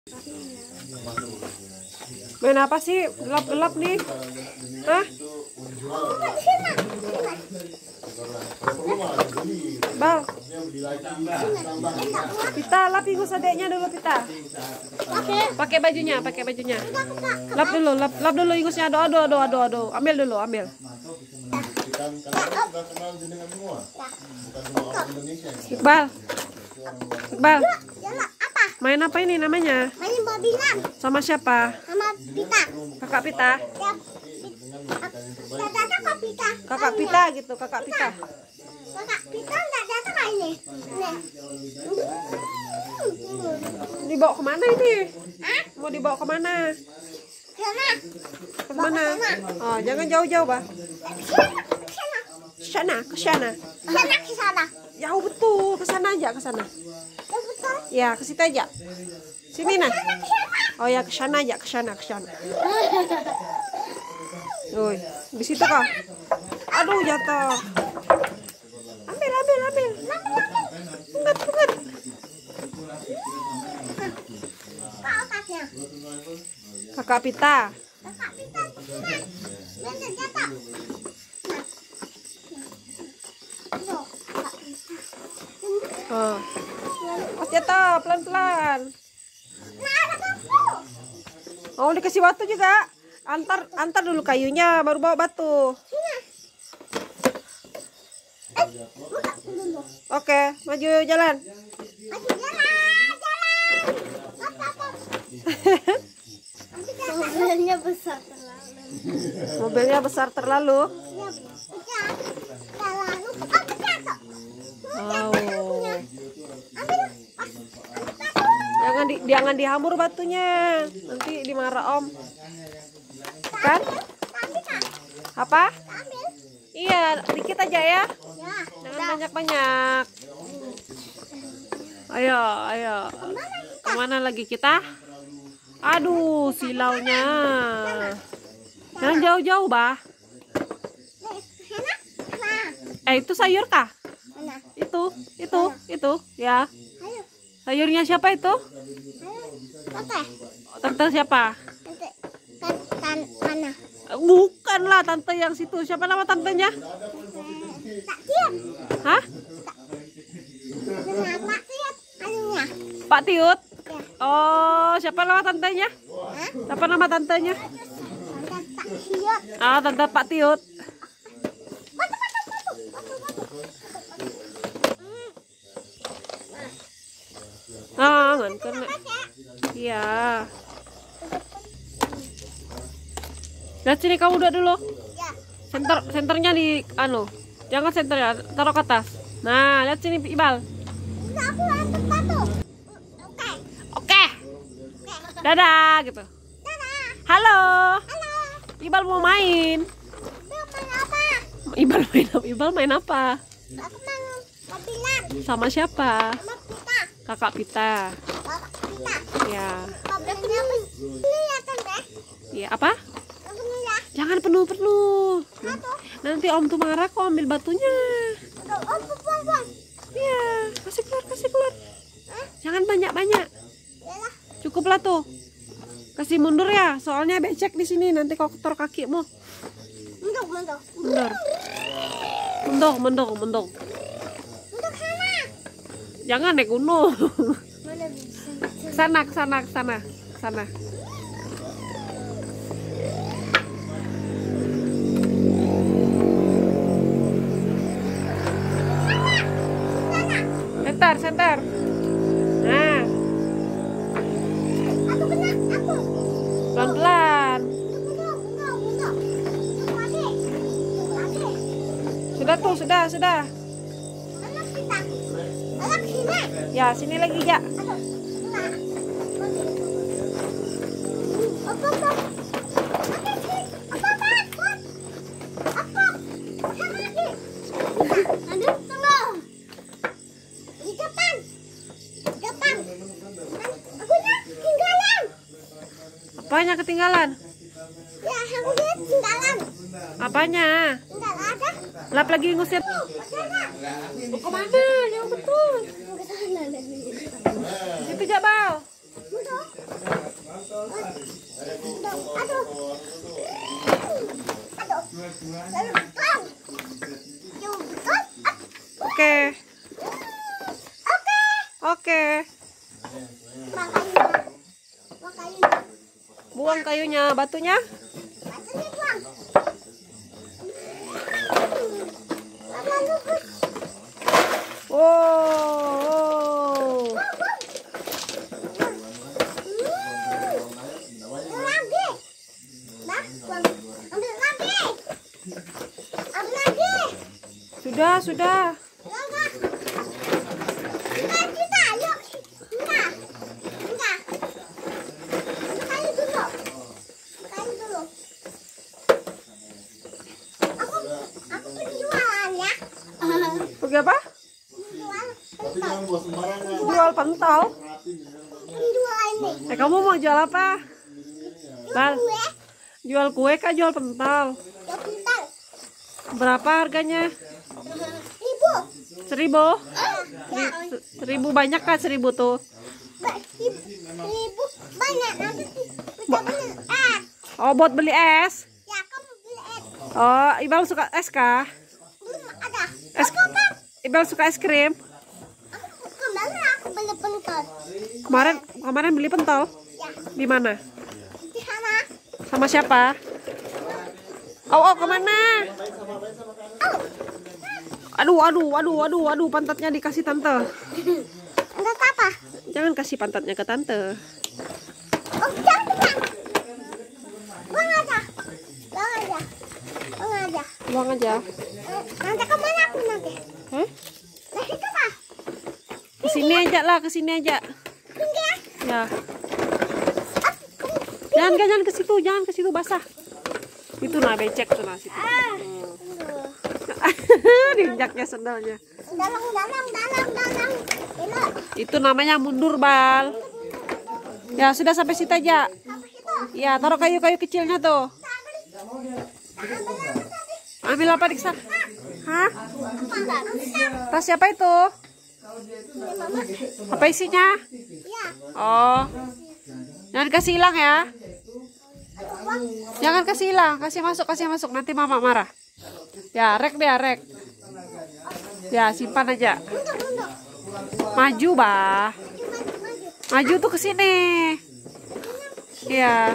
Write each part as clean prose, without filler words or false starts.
Main apa sih? Gelap-gelap nih. Hah? Bal. Pita, lap ingus adeknya dulu, Pita. Pakai bajunya. Lap dulu ingusnya. Aduh. Ambil dulu. Iqbal. Main apa ini namanya? Main mobilan. Sama siapa? Sama Pita. Kakak Pita. Kakak Pita gitu, Kakak Pita. Kakak Pita nggak datang kali ini. Dibawa kemana ini? Mau dibawa kemana? Sana. Kemana? Oh, jangan jauh-jauh, Bah. Ke sana. Ke sana. Jauh betul, ke sana aja, ke sana. Ya, ke situ aja. Sini nah. Oh ya, ke sana aja, ke sana. Woi, di situ kah? Aduh, jatuh. Ambil. Pungut. Kakak Pita. Oh. Pas jatuh, pelan-pelan. Oh, dikasih batu juga. Antar dulu kayunya, baru bawa batu. Oke, maju jalan. Mobilnya besar terlalu. Jangan dihamur batunya, nanti dimarah Om. Kan? Apa? Iya, dikit aja ya. Jangan banyak-banyak. Ayo. Kemana lagi kita? Aduh, silaunya. Jangan jauh-jauh, Bah. Itu sayur kah? Itu, ya. Sayurnya siapa itu? Tante siapa? Mana? Bukan lah, tante yang situ. Siapa nama tantenya? Hah? Pak Tiut. Oh, siapa nama tantenya? Siapa nama tantenya? Ah, tante Pak Tiut. Ngan kena. Iya. Lihat sini, kamu udah dulu. Senternya di jangan senternya, taruh ke atas. Nah, lihat sini Iqbal. Oke. Dadah gitu. Halo. Iqbal mau main. Iqbal main apa? Sama siapa? Kakak Pita. Ya. Iya, apa? Jangan penuh. Nanti Om tuh marah kok, ambil batunya. Iya, kasih keluar. Jangan banyak. Cukuplah tuh. Kasih mundur ya, soalnya becek di sini, nanti kotor kakimu. Mundur. Jangan naik gunung. Sana. Senter. Nah. Pelan-pelan. Sudah. Ya, sini lagi ya. Apanya ketinggalan? Ya, aku lihat ketinggalan. Apanya? Enggak ada. Lap lagi ngusir. Mau kemana? Jauh betul. Ke sana. Itu Jabal. Betul. Aduh. Lalu betul. Jauh betul. Oke. Oke. Oke. Makanya. Makanya. Buang kayunya, batunya. Batunya buang. Lalu Wow. lagi. Nah, buang. Ambil lagi. Ambil lagi. Sudah. Enggak. Kita, yuk. Enggak. Makan dulu. Aku pergi jualan ya. Pergi apa? Jual Tapi jangan buat sembarangan. Jual pentol. jual ini. Kamu mau jual apa? Bal, Gue jual kue kah jual pentol? ya pintar. Berapa harganya? Ibu. 1.000? Ya. 1.000 banyak kah 1.000 tuh? Ibu banyak nanti kita beli es. Oh, buat beli es. Ya kamu beli es. Oh, Ibal suka es kah? Belum ada. Es. Ibal suka es krim. Kemarin aku beli pentol. Kemarin beli pentol. Ya Di mana? di sana. Sama siapa? Oh, kemana? Aduh, pantatnya dikasih tante. Enggak apa. Jangan kasih pantatnya ke tante. Oh jangan. Buang aja. Buang aja. Buang aja. Buang aja. Nanti kemana aku nanti? Hah? Nah itu apa? Kesini aja lah, kesini aja. Tinggi ya. Ya. Jangan ke situ basah. Itu nah becek tuh nah situ. Diinjaknya sendalnya. Dalam. Ini. Itu namanya mundur, Bal. Ya, sudah sampai situ aja. Apa itu? Ya, taruh kayu-kayu kecilnya tuh. Ambil apa di sana? Hah? Tas siapa itu? Apa isinya? Ya. Oh. Jangan kasih hilang ya. Jangan kasih hilang, kasih masuk. Nanti mama marah. Ya, rek. Ya, simpan aja. Maju, bah. Maju tuh ke sini. Ya.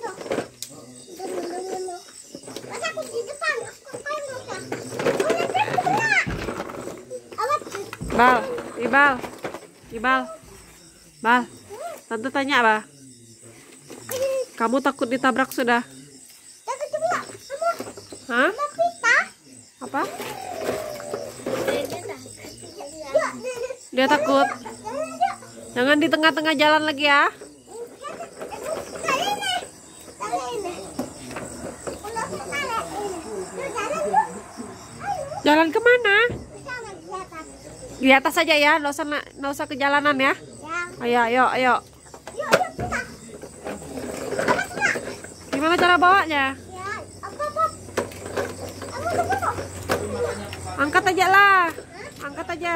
Masa aku di depan? Ibal. Bal. Tante tanya, bah. Kamu takut ditabrak sudah? Hah? Apa? Dia takut. Jangan di tengah-tengah jalan lagi ya. Jalan kemana? Di atas saja ya, nggak usah ke jalanan ya. Ayo. Gimana cara bawanya? Angkat aja lah. Angkat aja.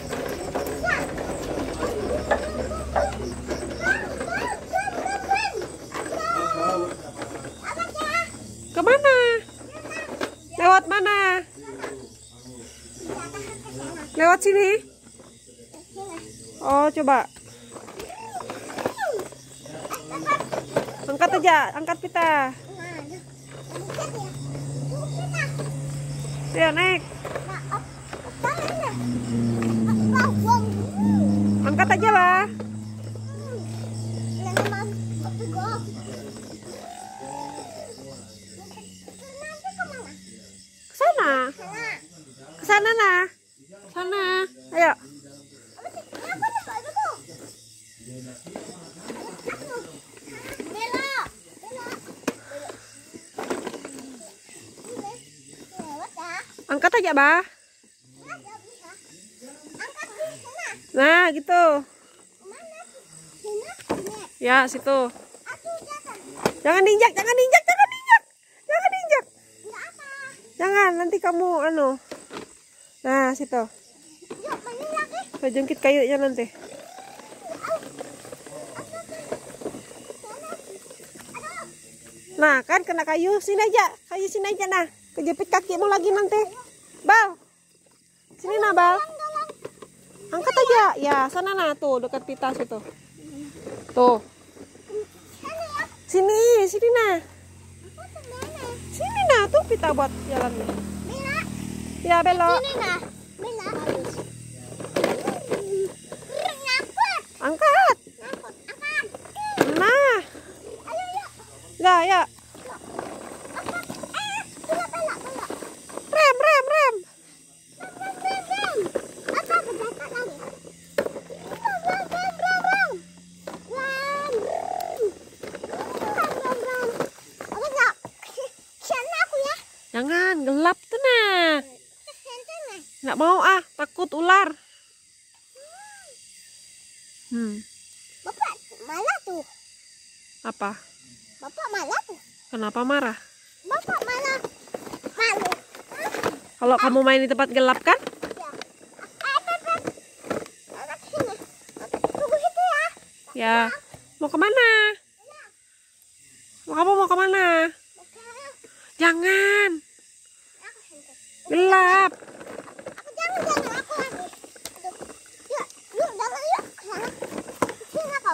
Kemana? Lewat mana? Lewat sini? Oh, coba. Angkat aja, angkat pita. Ya, naik. Angkat aja lah. Ke sana lah. Sana. Ayo. Angkat aja, bah. Nah, gitu. Ya, situ. Jangan diinjak. Jangan, nanti kamu Nah, situ. Saya jungkit kayunya nanti. Nah, kan kena kayu. Sini aja. Kayu sini aja nah. Kejepit kakimu lagi nanti. Bal. Sini nah, Bal. Angkat aja. Ya, sana nah tuh dekat pita situ. Tuh. Sini nah. Sini nah tuh pita buat jalannya. Ya, belok. Sini nah. Bella. Angkat. Angkat. Nah. Ayo, yuk. Ya. Bella. Rem. Rem. Apa berdekat lagi? Rem. Apa tak? Sana aku ya. Jangan gelap tuh nah. Sana. Nggak mau takut ular. Bapak malah tuh. Apa? Bapak malah tuh. Kenapa marah? Bapak malah malu. Kalau kamu main di tempat gelap kan? Ya. Anak sini. Tunggu situ ya. Ya. Mau kemana? Kamu mau kemana? Jangan. Gelap. Aku jangan aku lagi. Aduh. Yuk jangan yuk. Sana. Sini kau.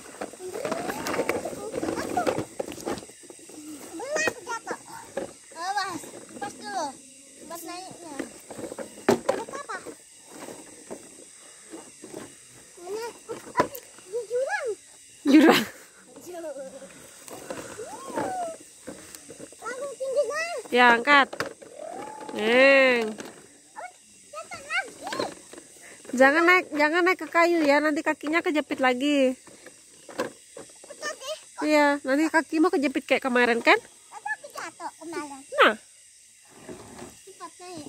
Belah aku jatuh. Awas, pas dulu. Pas naiknya. Ada apa? Mana? Di jurang. Jurang. Langsung tinggi kan? Ya, angkat. Neng. Jatuh lagi. Jangan naik ke kayu ya, nanti kakinya kejepit lagi. Betul deh. Iya, nanti kakimu kejepit kayak kemarin kan? Tadi aku jatuh kemarin. Nah, Cepat naik.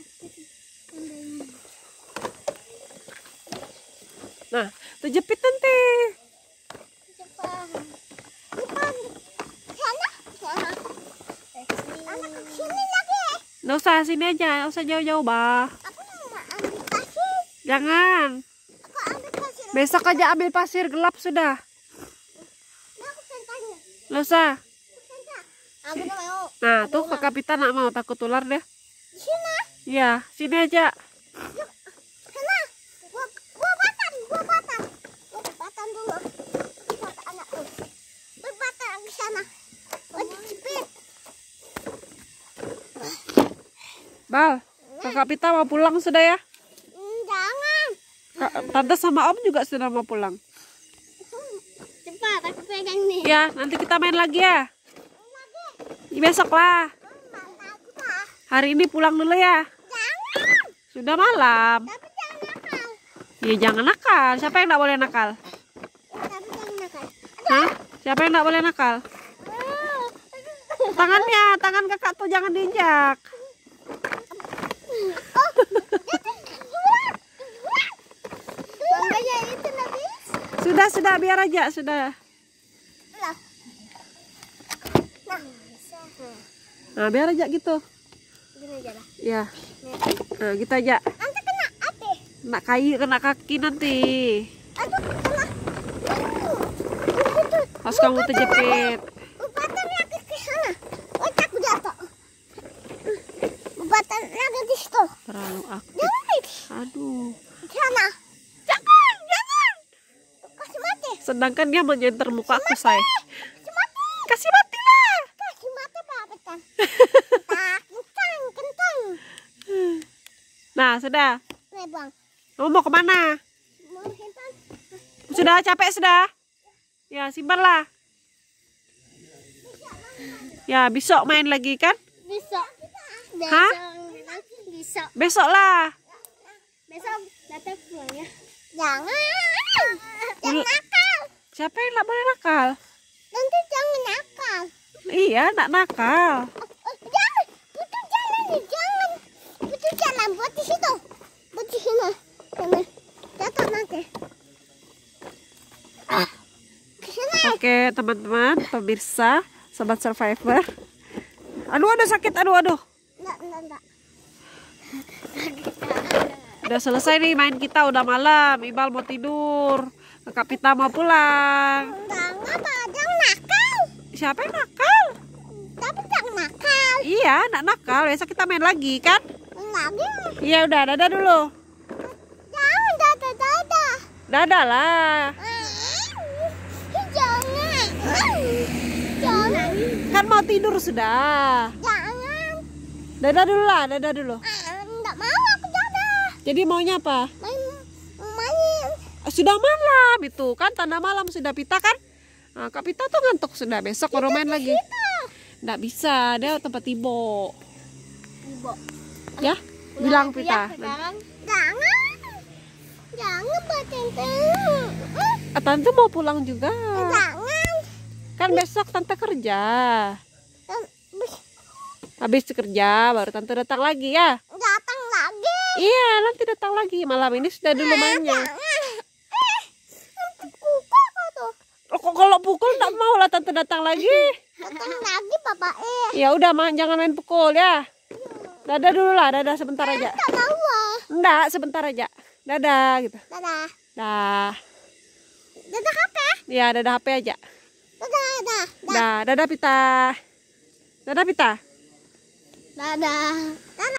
terjepit nanti. Cepat. Depan. Sana. Sana. Anak ke sini lagi. Nggak usah, sini aja, nggak usah jauh-jauh, bah. Aku mau ambil pasir. Jangan. Aku ambil pasir. Besok aja ambil pasir, gelap sudah. Nah, aku sentanya. Nggak usah. Aku sentak. Aku nggak mau. Nah, tuh kakak Pita nggak mau, takut ular deh. Di sini. Iya, sini aja. Yuk. Sana. Buah batang. Buah batang dulu. Buat anakku. Buah batang di sana. Oh, dijepit. Bal, kakak Pita mau pulang sudah ya? Jangan. Tante sama Om juga sudah mau pulang. Cepat, aku pegang nih. Ya, nanti kita main lagi ya. Besok lah. Hari ini pulang dulu ya. Jangan. Sudah malam. Tapi jangan nakal. Ya jangan nakal. Siapa yang nggak boleh nakal? Tapi jangan nakal. Hah? Siapa yang nggak boleh nakal? Tangannya, tangan kakak tuh jangan diinjak. Bangganya itu Nabi. Sudah, biar aja, sudah. Lah. Nah, bisa. Nah, biar aja gitu. Gini aja lah. Ya. Nah, gitu aja. Nanti kena apa? Nak kayu kena kaki nanti. Aduh, kena. Pas kamu terjepit. Bubatan lagi ke sana. Otak jatuh. Bubatan lagi di situ. Terlalu aktif. Jangan. Aduh. Di sana. Jangan. Kasih mati. Sedangkan dia menyenter muka aku, say. Kasih mati. Kasih mati lah. Kasih mati Pak Betan. Kentang. Nah, sudah. Bang. Kamu mau kemana? Mau simpan. Sudah capek sudah? Ya, simpanlah. Ya, besok main lagi kan? Besok. Hah? Besok. Besok lah. Besok datang pulang ya. Jangan. Jangan nakal. Siapa yang nggak boleh nakal? Nanti jangan nakal. Iya, nak nakal. Jangan. Putus jalan nih. Jangan. Putus jalan. Buat di situ. Buat di sini. Sana. Jatuh nanti. Kesana. Oke, teman-teman, pemirsa, sobat survivor. Aduh, sakit. Aduh. Enggak. Udah selesai nih main kita, udah malam. Ibal mau tidur. Kakak Pita mau pulang. Enggak, jangan nakal. Siapa yang nakal? Iya, nak nakal. Besok kita main lagi kan? Lagi. Iya udah, dadah dulu. Jangan dadah. Dadah lah. Jangan. Jangan. Kan mau tidur sudah. Jangan. Dadah dulu lah, dadah dulu. Enggak mau aku dadah. Jadi maunya apa? Main. Sudah malam itu kan, tanda malam sudah Pita kan? Nah, Kak Pita tuh ngantuk sudah, besok baru main lagi. Nggak bisa, dia tempat Ibo. Ibu. Ya, bilang Pita. Jangan. Jangan Mbak Tante. Tante mau pulang juga. Jangan. Kan besok Tante kerja. Habis kerja baru Tante datang lagi ya. Datang lagi. Iya, nanti datang lagi. Malam ini sudah dulu mainnya. Nanti pukul kok tuh. Kalau pukul nggak mau lah Tante datang lagi. Datang lagi Bapak Ya udah, jangan main pukul ya. Dadah dulu lah, dadah sebentar aja. Tak mau ah. Enggak, sebentar aja. Dadah gitu. Dadah. Dah. Dadah HP. Ya, dadah HP aja. Dadah. Dah, dadah Pita. Dadah Pita. Dadah.